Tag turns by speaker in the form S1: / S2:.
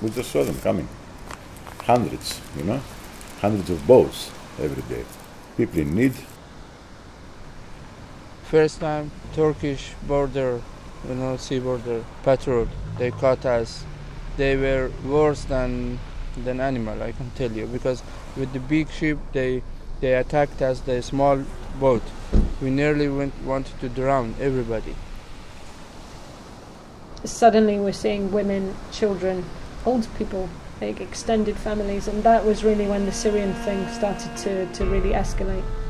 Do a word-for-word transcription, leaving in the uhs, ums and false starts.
S1: We just saw them coming. Hundreds, you know? Hundreds of boats every day. People in need.
S2: First time, Turkish border, you know, sea border patrol, they caught us. They were worse than than animal, I can tell you, because with the big ship, they they attacked us, the small boat. We nearly went, wanted to drown everybody.
S3: Suddenly we're seeing women, children, old people, like extended families, and that was really when the Syrian thing started to, to really escalate.